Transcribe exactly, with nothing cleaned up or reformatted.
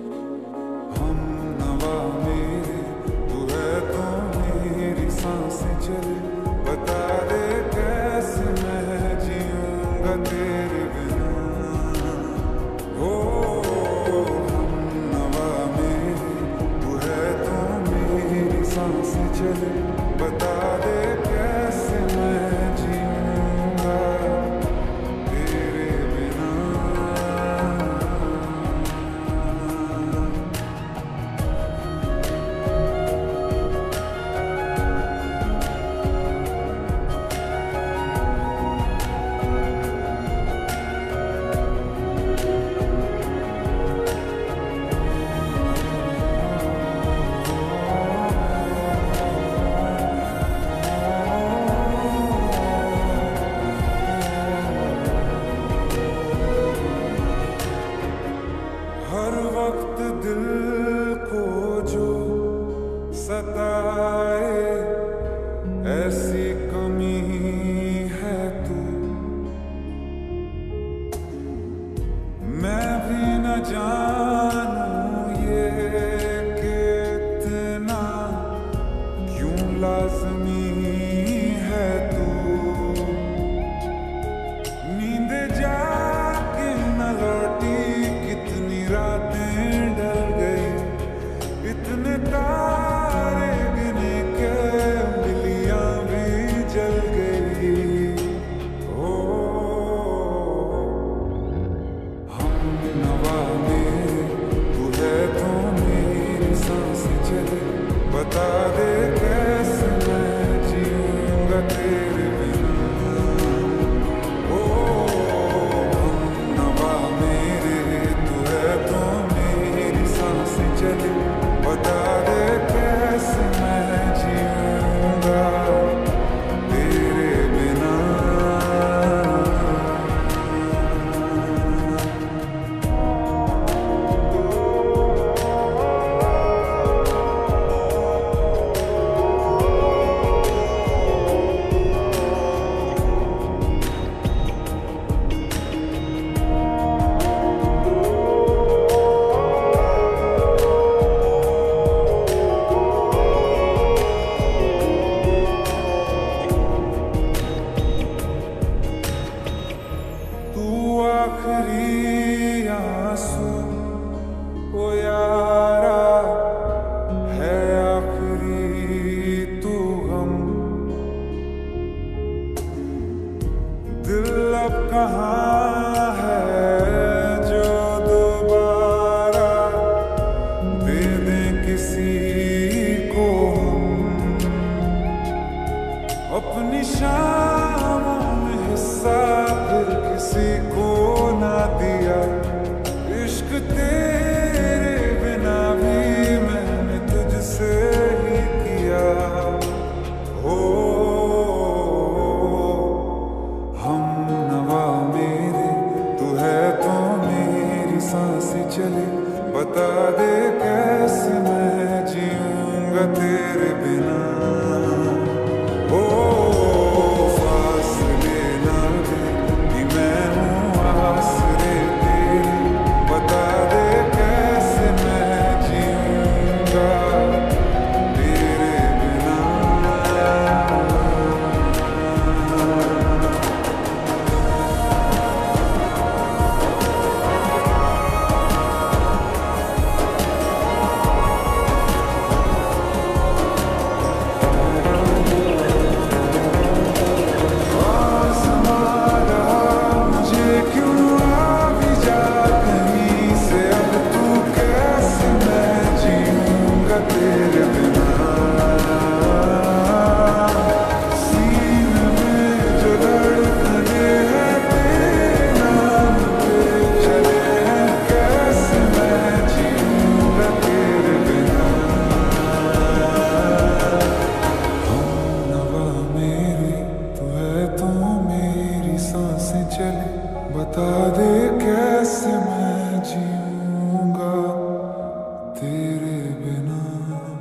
हम नवा मेरे तू है तो मेरी सांसें चले, बता दे कैसे मैं जीऊंगा तेरे बिना। ओ हम नवा मेरे तू है तो मेरी सांसें चले, बता दे कैसे मैं जीऊंगा तेरे बिना। हर वक्त दिल को जो सताए ऐसी कमी है तू, मैं भी न जानूं ये कि इतना क्यों लाज़मी है तू। नींद जाके न लौटी कितनी रातें ढल गई, इतने तारे गिने के बिल्लियां भी जल गई। ओ हम नवा मेरे तू है तो मेरी सांसें चले, बता दे कैसे मैं जीऊंगा तेरे बिना। ओ हम नवा मेरे तू है तो मेरी सांसें चले, बता दे कैसे मैं जीऊंगा तेरे बिना। तू आखिरी आंसू ओ यारा है, आखिरी तू गम। दिल अब कहाँ है जो दोबारा दे दे किसी को हम, अपनी शामों में हिस्सा फिर किसी को ना दिया। इश्क तेरे बिना भी मैंने तुझसे ही किया। हो हम नवा मेरे तू है तो मेरी सांसें चले, बता दे कैसे मैं जीऊंगा तेरे बिना। ओ फासले ना दे कि मैं हूँ आसरे तेरे, बता दे कैसे मैं जीऊंगा तेरे बिना। बता दे कैसे मैं जीऊंगा तेरे बिना।